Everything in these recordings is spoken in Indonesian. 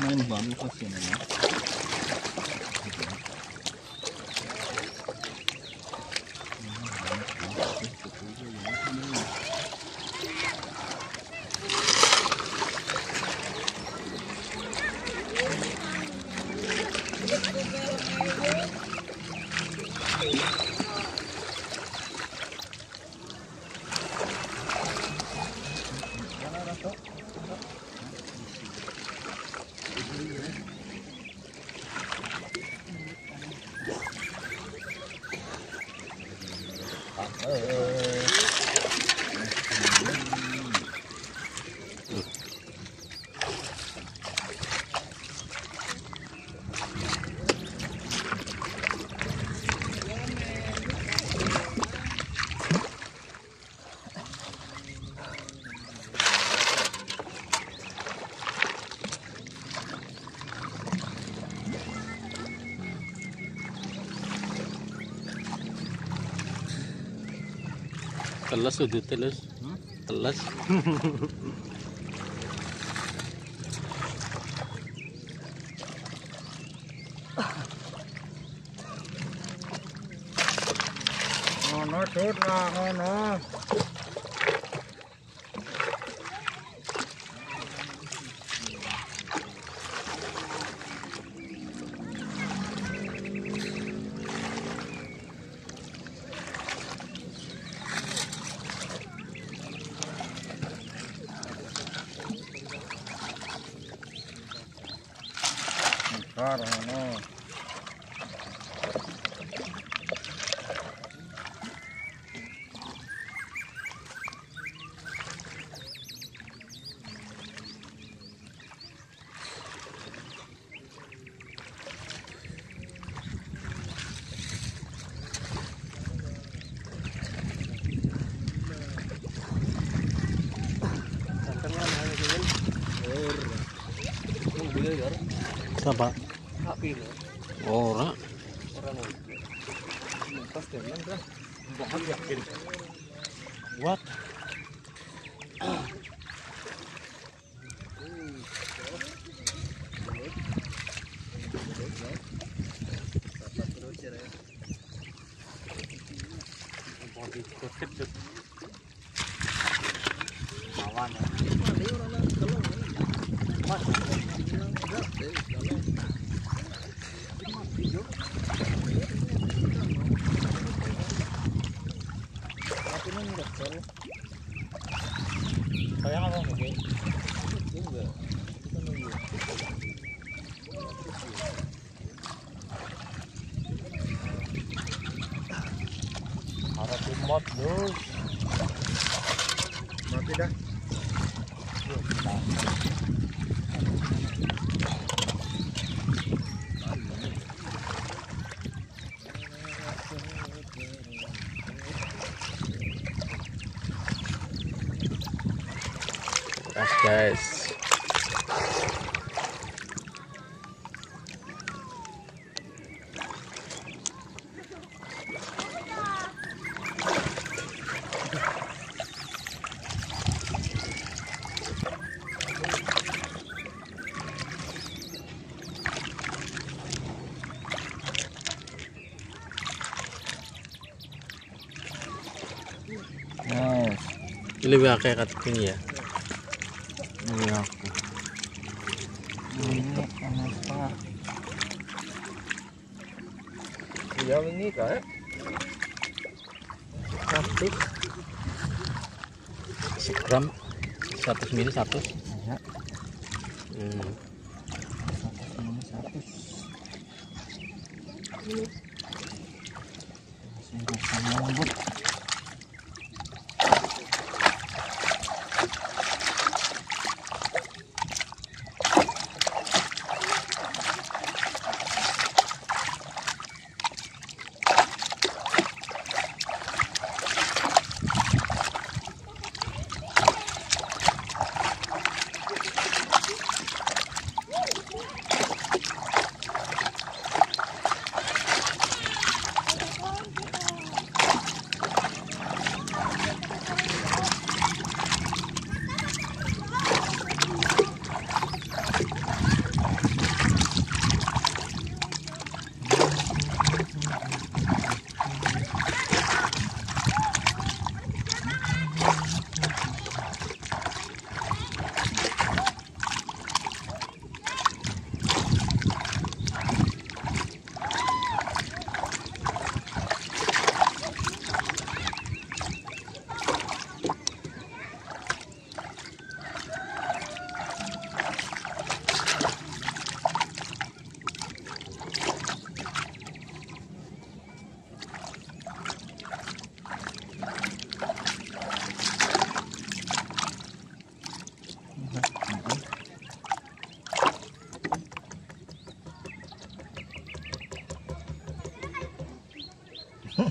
main baru kasihan ya. Telas udah telas, telas. Ngono sud lah ngono. Ngono. Siapa? Api lo. Ora. Pas jalan dah. Bahas yakin. What? Sayang apa mungkin? Juga. Kita nunggu. Harap umat bos. Mati dah. Guys, ini lebih kayak ini ya. Iya. Ini apa? Iya ini kan? Satu segram 100 mili 100. Ya. 100 Ini 100. Masih lembut.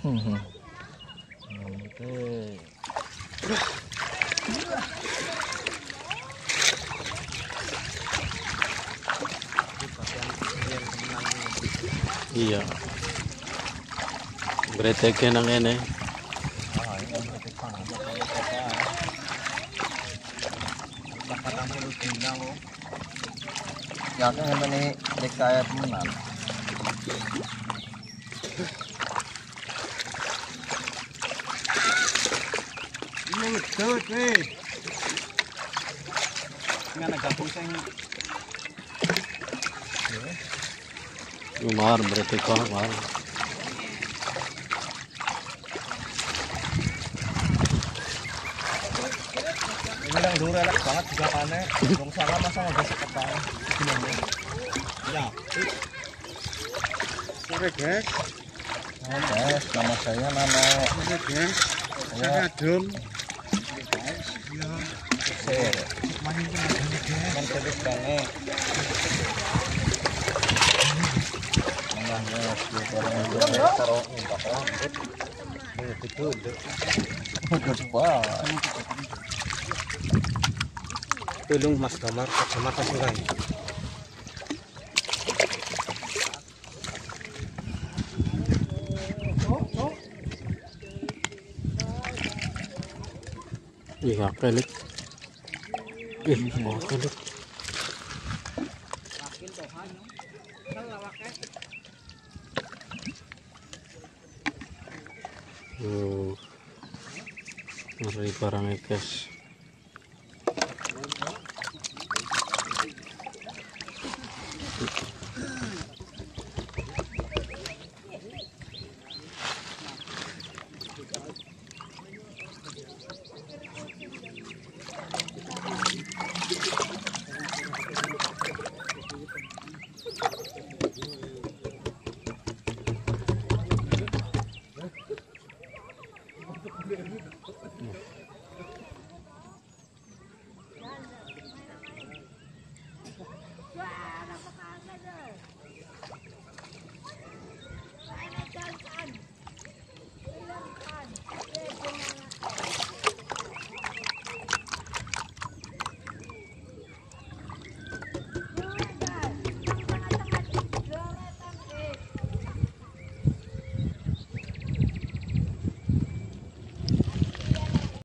Oke. Iya. Breteknya nang ini. Ah, ini berarti panas kalau kota. Kata mulut bintang lo. Ya kan ini dikaya tenan. Ini wedhus weh. Ngene gabung sing Lumar bretek mahal. ini yang dulu elek banget juga panen. Dong salah masa nggak bisa kepala. Ya. Oke guys. Oh guys, nama saya Nano. Oke guys. Saya Adun. Oke guys. Ya. Oke. Main guys. Main terus banget. Tulung Mas Damar, kacamata Sungai. Iya kelik. Mau kelik. Ngeri barangnya guys.